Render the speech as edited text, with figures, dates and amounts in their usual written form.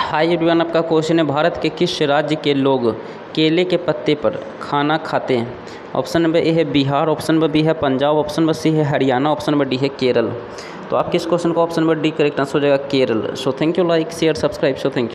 Hi everyone, आपका question है भारत के किस राज्य के लोग केले के पत्ते पर खाना खाते हैं। ऑप्शन नंबर ए है बिहार, ऑप्शन नंबर बी है पंजाब, ऑप्शन नंबर सी है हरियाणा, ऑप्शन नंबर डी है केरल। तो आपके इस क्वेश्चन को option number D correct answer हो जाएगा Kerala. So thank you, like share subscribe. So thank you.